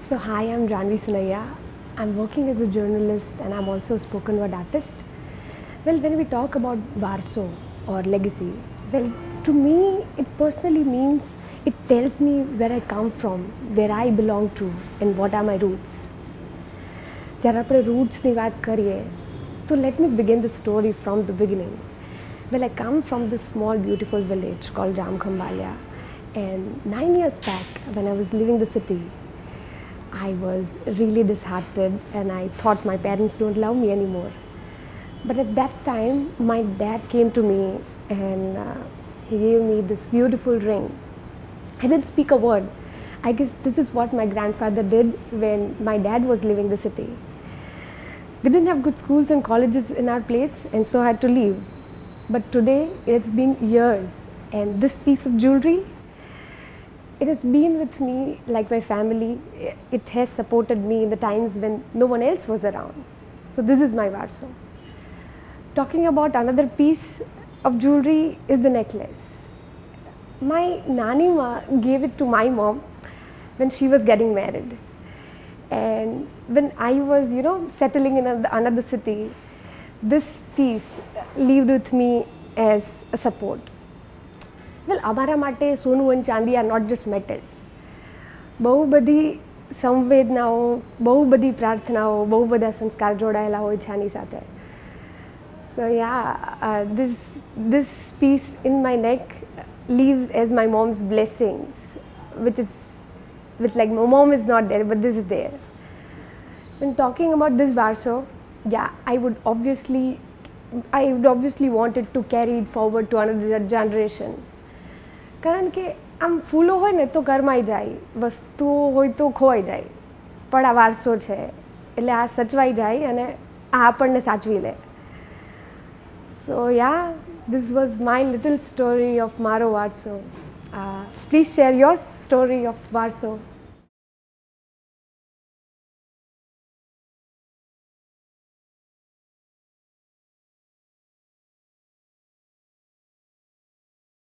So hi, I'm Janvi Sonaiya. I'm working as a journalist and I'm also a spoken word artist. Well, when we talk about Vaarso or legacy, well, to me, it personally means it tells me where I come from, where I belong to, and what are my roots. જ્યારે આપણે રૂટ્સની વાત કરીએ તો let me begin the story from the beginning. Well, I come from this small beautiful village called Jamkhambaliya, and 9 years back when I was leaving the city, I was really disheartened and I thought my parents don't love me anymore. But at that time, my dad came to me and he gave me this beautiful ring. I didn't speak a word. I guess this is what my grandfather did when my dad was leaving the city. We didn't have good schools and colleges in our place, and so I had to leave. But today, it's been years, and this piece of jewelry, it has been with me like my family. It has supported me in the times when no one else was around. So this is my Vaarso. Talking about another piece of jewelry is the necklace. My Nani Ma gave it to my mom when she was getting married. And when I was, settling in another city, this piece lived with me as a support. Well, અમારા માટે સોનું અને ચાંદી are not just metals. બહુ બધી સંવેદનાઓ, બહુ બધી પ્રાર્થનાઓ, બહુ બધા સંસ્કાર જોડાયેલા હોય છે આની સાથે. So yeah, this piece in my neck leaves as my mom's blessings, which like my mom is not there, but this is there. When talking about this Vaarso, yeah, I would obviously want it to carry it forward to another generation. કારણ કે આમ ફૂલો હોય ને તો ઘરમાંય જાય, વસ્તુઓ હોય તો ખોવાઈ જાય, પણ આ વારસો છે એટલે આ સચવાઈ જાય અને આ આપણને સાચવી લે. So yeah, this was my little story of Maaro Vaarso. Please share your story of Vaarso.